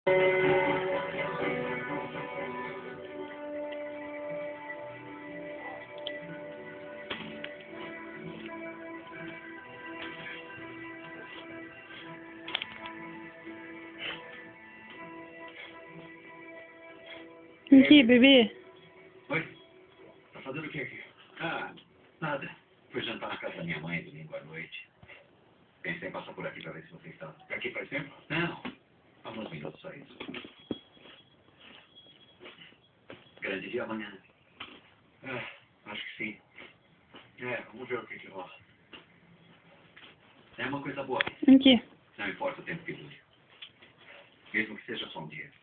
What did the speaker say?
Aqui, bebê. Oi? Tá fazendo o que aqui? Ah, nada. Fui jantar na casa da minha mãe domingo à noite. Pensei em passar por aqui pra ver se você está. Aqui faz tempo? Não. Há uns minutos só isso. Grande dia amanhã. Acho que sim. Vamos ver o que rola. É uma coisa boa. Aqui. Não importa o tempo que dure. Mesmo que seja só um dia.